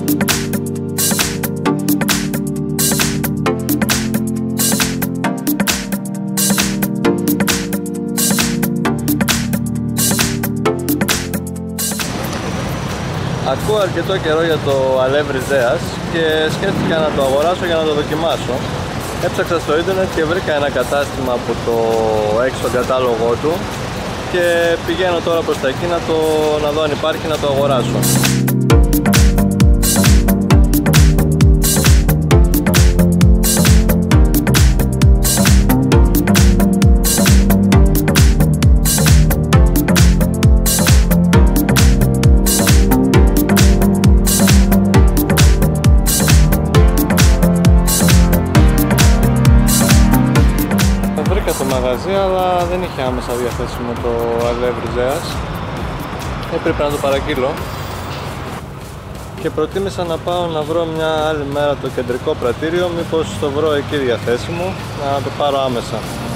Ακούω αρκετό καιρό για το αλεύρι Ζέας και σκέφτηκα να το αγοράσω για να το δοκιμάσω. Έψαξα στο ίντερνετ και βρήκα ένα κατάστημα που το έχει στον κατάλογό του και πηγαίνω τώρα προς τα εκεί να δω αν υπάρχει, να το αγοράσω. Το μαγαζί, αλλά δεν είχε άμεσα διαθέσιμο το αλεύρι Ζέας. Έπρεπε να το παραγγείλω και προτίμησα να πάω να βρω μια άλλη μέρα το κεντρικό πρατήριο, μήπως το βρω εκεί διαθέσιμο, να το πάρω άμεσα.